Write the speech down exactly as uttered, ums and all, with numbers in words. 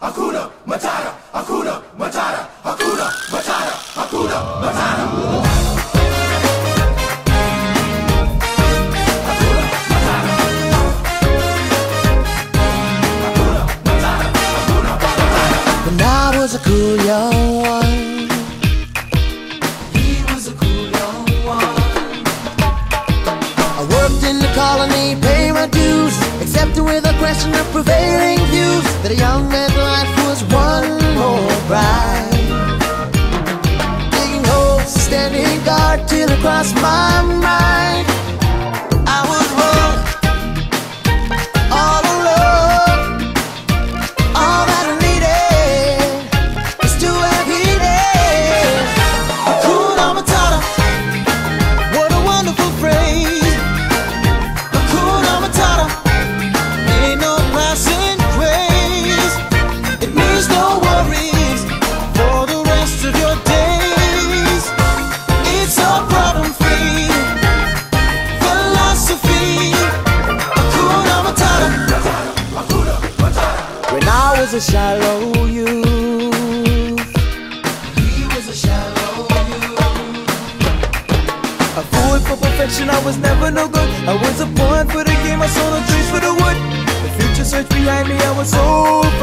Hakuna Matata, Hakuna Matata, Hakuna Matata, Hakuna Matata. When I was a cool young one, He was a cool young one. I worked in the colony, pay my dues, accepted with a question of prevailing views, that a young man's life was one more ride. Digging holes, standing guard till it crossed my mind. I was wrong, all alone. All that I needed is to have heeded Hakuna Matata. What a wonderful phrase, Hakuna Matata. Ain't no passing craze. It means no worries for the rest of your days. It's a problem-free philosophy, Hakuna Matata. Hakuna Matata. When I was a shallow youth, He was a shallow youth. a fool for perfection, I was never no good. I was a pawn for the game, I saw no trees for the wood. The future searched behind me, I was so